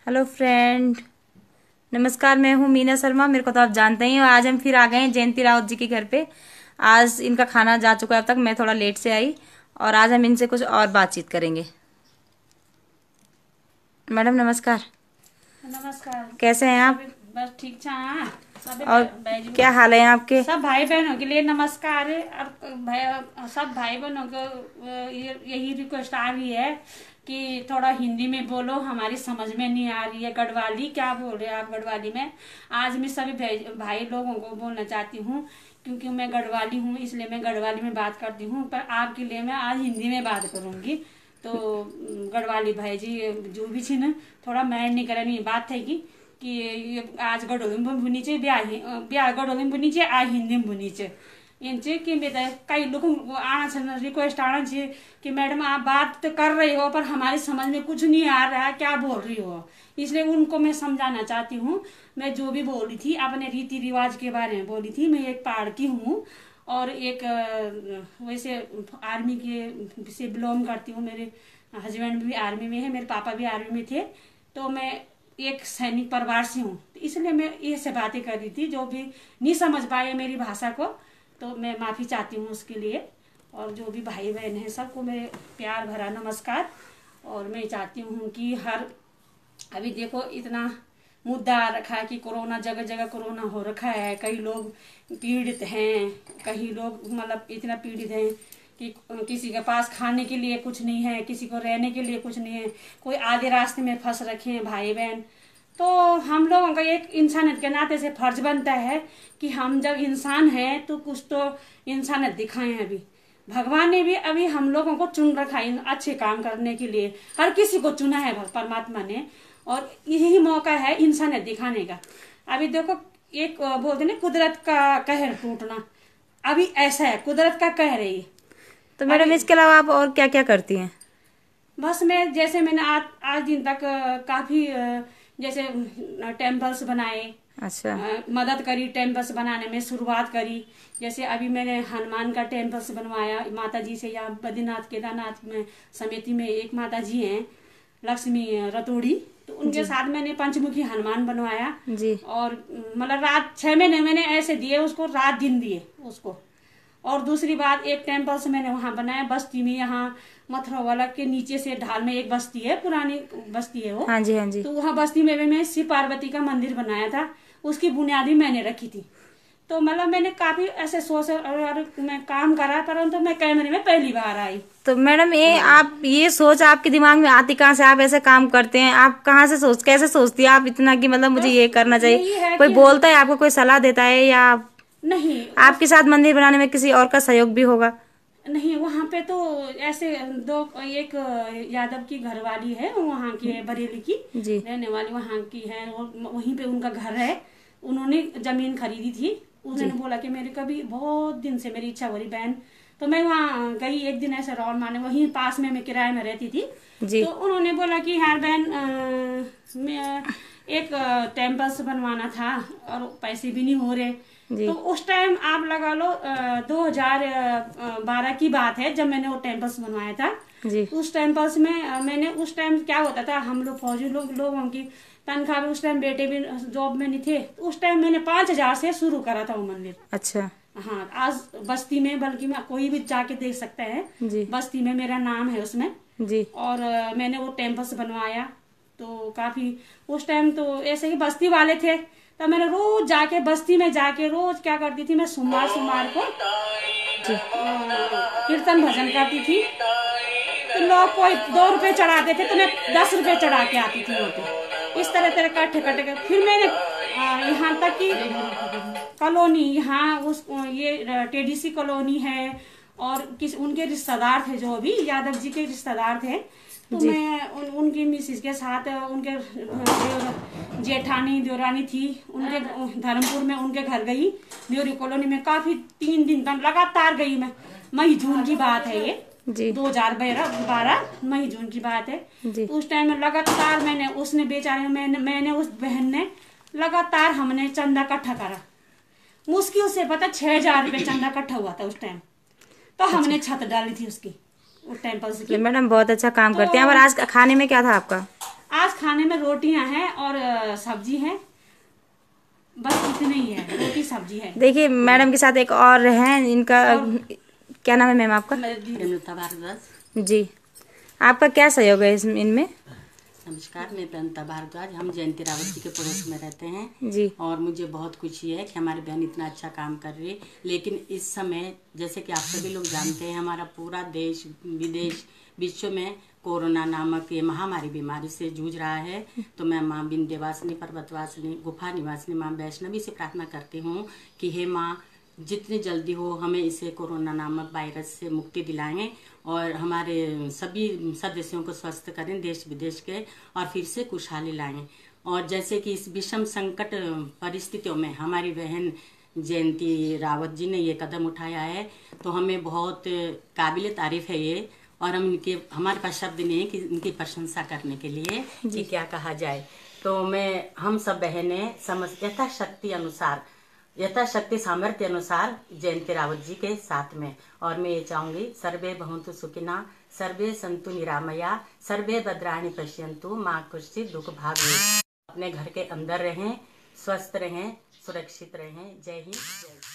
Hello friend, नमस्कार। मैं हूँ मीना शर्मा, मेरे को तो आप जानते ही हो। आज हम फिर आ गए हैं जयंती रावत जी के घर पे। आज इनका खाना जा चुका है, अब तक मैं थोड़ा लेट से आई और आज हम इनसे कुछ और बातचीत करेंगे। मैडम नमस्कार। नमस्कार। कैसे हैं आप? बस ठीक छा सभी और क्या हाल है आपके? सब भाई बहनों के लिए नमस्कार है। और सब भाई बहनों को यही रिक्वेस्ट आ रही है कि थोड़ा हिंदी में बोलो, हमारी समझ में नहीं आ रही है। गढ़वाली क्या बोल रहे हैं आप गढ़वाली में? आज मैं सभी भाई लोगों को बोलना चाहती हूँ, क्योंकि मैं गढ़वाली हूँ, इसलिए मैं गढ़वाली में बात करती हूँ। पर आपके लिए मैं आज हिंदी में बात करूंगी। तो गढ़वाली भाई जी जो भी छी न, थोड़ा मैंड नहीं करनी बात है कि आज गढ़वाली में बुनी चाहिए, ब्याह गढ़वाली में बुनी चाहिए, आज हिंदी में बुनी चाहिए। इन कि मैं कई लोगों आना रिक्वेस्ट आना चाहिए कि मैडम आप बात तो कर रही हो पर हमारी समझ में कुछ नहीं आ रहा है, क्या बोल रही हो। इसलिए उनको मैं समझाना चाहती हूँ। मैं जो भी बोली थी अपने रीति रिवाज के बारे में बोली थी। मैं एक पहाड़ की हूँ और एक वैसे आर्मी के से बिलोंग करती हूँ। मेरे हस्बैंड भी आर्मी में है, मेरे पापा भी आर्मी में थे, तो मैं एक सैनिक परिवार से हूँ। तो इसलिए मैं ये से बातें कर रही थी। जो भी नहीं समझ पाए मेरी भाषा को तो मैं माफ़ी चाहती हूँ उसके लिए। और जो भी भाई बहन हैं सबको मेरे प्यार भरा नमस्कार। और मैं चाहती हूँ कि अभी देखो इतना मुद्दा आ रखा है कि कोरोना, जगह जगह कोरोना हो रखा है। कई लोग पीड़ित हैं, कई लोग मतलब इतना पीड़ित हैं कि किसी के पास खाने के लिए कुछ नहीं है, किसी को रहने के लिए कुछ नहीं है, कोई आधे रास्ते में फंस रखे हैं भाई बहन। तो हम लोगों का एक इंसानियत के नाते से फर्ज बनता है कि हम जब इंसान हैं तो कुछ तो इंसानियत दिखाएं। अभी भगवान ने भी अभी हम लोगों को चुन रखा है अच्छे काम करने के लिए। हर किसी को चुना है परमात्मा ने, और यही मौका है इंसानियत दिखाने का। अभी देखो एक बोलते ना कुदरत का कहर टूटना, अभी ऐसा है, कुदरत का कहर है ये। तो मैडम इसके अलावा आप और क्या क्या करती हैं? बस मैं जैसे मैंने आज दिन तक काफी जैसे टेम्पल्स बनाए। अच्छा। मदद करी टेम्पल्स बनाने में, शुरुआत करी। जैसे अभी मैंने हनुमान का टेम्पल्स बनवाया माता जी से। यहाँ बद्रीनाथ केदारनाथ में समिति में एक माता जी हैं लक्ष्मी रतोड़ी, तो उनके साथ मैंने पंचमुखी हनुमान बनवाया जी। और मतलब रात 6 महीने मैंने ऐसे दिए उसको, रात दिन दिए उसको। और दूसरी बात, एक टेम्पल्स मैंने वहां बनाया बस्ती में, यहाँ मथुरा वाला के नीचे से ढाल में एक बस्ती है, पुरानी बस्ती है वो। हाँ जी, हाँ जी। तो वहाँ बस्ती में मैं शिव पार्वती का मंदिर बनाया था, उसकी बुनियादी मैंने रखी थी। तो मतलब मैंने काफी ऐसे सोच और मैं काम करा, परंतु मैं कैमरे में पहली बार आई। तो मैडम ये आप ये सोच आपके दिमाग में आती कहाँ से? आप ऐसे काम करते हैं, आप कहाँ से कैसे सोचती है आप इतना कि मतलब मुझे ये करना चाहिए? कोई बोलता है आपको, कोई सलाह देता है, या नहीं आपके साथ मंदिर बनाने में किसी और का सहयोग भी होगा? नहीं, वहाँ पे तो ऐसे एक यादव की घरवाली है, वहाँ की है, बरेली की जी। रहने वाली वहाँ की है, वहीं पे उनका घर है। उन्होंने जमीन खरीदी थी। उन्होंने बोला कि मेरे कभी बहुत दिन से मेरी इच्छा हो रही बहन, तो मैं वहाँ गई एक दिन ऐसे राउंड मारने, वहीं पास में मैं किराए में रहती थी। जी। तो उन्होंने बोला कि यार बहन मैं एक टेम्पल्स बनवाना था और पैसे भी नहीं हो रहे। तो उस टाइम आप लगा लो 2012 की बात है जब मैंने वो टेम्पल्स बनवाया था। जी। उस टेम्पल्स में मैंने, उस टाइम क्या होता था, हम लोग फौजी लोगों की तनख्वाह भी, उस टाइम बेटे भी जॉब में नहीं थे, तो उस टाइम मैंने 5,000 से शुरू करा था वो मंदिर। अच्छा। हाँ, आज बस्ती में, बल्कि मैं कोई भी जाके देख सकता है, जी। बस्ती में मेरा नाम है उसमें। जी। और मैंने वो टेम्पल्स बनवाया। तो काफी उस टाइम तो ऐसे ही बस्ती वाले थे, तो मैंने रोज जाके बस्ती में जाके रोज क्या करती थी, मैं सोमवार को कीर्तन भजन करती थी। तो लोग कोई 2 रुपए चढ़ाते थे तो मैं 10 रुपए चढ़ा के आती थी वहाँ पे। इस तरह इकट्ठे करके फिर मैंने यहाँ तक कि कॉलोनी, यहाँ उस ये टेडीसी कॉलोनी है, और उनके रिश्तेदार थे जो भी यादव जी के रिश्तेदार थे। तो मैं उनकी मिसिस के साथ, उनके जेठानी देवरानी थी, उनके धर्मपुर में उनके घर गई, न्योरी कॉलोनी में। काफी 3 दिन तक लगातार गई मैं। मई जून की बात है ये, 2012 मई जून की बात है। तो उस टाइम में लगातार मैंने, उसने बेचारे मैंने उस बहन ने लगातार, हमने चंदा इकट्ठा करा। मुश्किल से पता 6,000 रुपये चंदा इकट्ठा हुआ था उस टाइम। तो हमने छत डाली थी उसकी, उस टेम्पल्स की। मैडम बहुत अच्छा काम करते हैं। और आज खाने में क्या था आपका? आज खाने में रोटियां हैं और सब्जी है, बस इतने ही है, रोटी सब्जी है। देखिए मैडम के साथ एक और है, इनका क्या नाम है मैम आपका? प्रेमलता भारद्वाज। जी, आपका क्या सहयोग है इनमें? नमस्कार, मैं प्रेमलता भारद्वाज। हम जयंती रावत जी के पड़ोस में रहते हैं जी। और मुझे बहुत खुशी है कि हमारी बहन इतना अच्छा काम कर रही है। लेकिन इस समय जैसे कि आप सभी लोग जानते हैं, हमारा पूरा देश विदेश विश्व में कोरोना नामक ये महामारी बीमारी से जूझ रहा है। तो मैं माँ विंध्यवासिनी, पर्वतवासिनी, गुफा निवासिनी माँ वैष्णवी से प्रार्थना करती हूँ कि हे माँ, जितनी जल्दी हो हमें इसे कोरोना नामक वायरस से मुक्ति दिलाएं और हमारे सभी सदस्यों को स्वस्थ करें देश विदेश के, और फिर से खुशहाली लाएं। और जैसे कि इस विषम संकट परिस्थितियों में हमारी बहन जयंती रावत जी ने ये कदम उठाया है, तो हमें बहुत काबिल तारीफ है ये। और हमारे पास शब्द नहीं है कि इनकी प्रशंसा करने के लिए कि क्या कहा जाए। तो हम सब बहनें यथाशक्ति सामर्थ्य अनुसार जयंती रावत जी के साथ में। और मैं ये चाहूंगी, सर्वे भवन्तु सुखिना, सर्वे सन्तु निरामया, सर्वे भद्राणि पश्यन्तु, माँ कुश्चित् दुख भाग्ये। अपने घर के अंदर रहें, स्वस्थ रहें, सुरक्षित रहें। जय हिंद, जय।